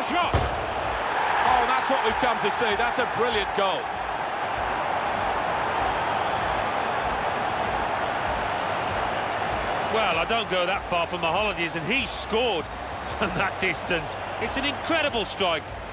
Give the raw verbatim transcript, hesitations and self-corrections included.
shot! Oh, that's what we've come to see. That's a brilliant goal. Well, I don't go that far from the holidays, and he scored from that distance. It's an incredible strike.